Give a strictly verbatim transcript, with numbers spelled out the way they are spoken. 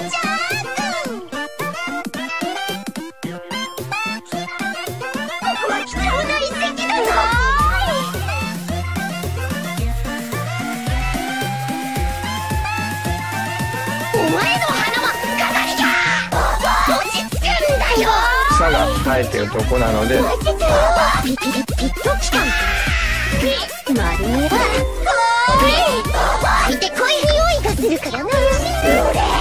草が生えてるとこなのでピピピピッときた丸めば見てこい匂いがするからな。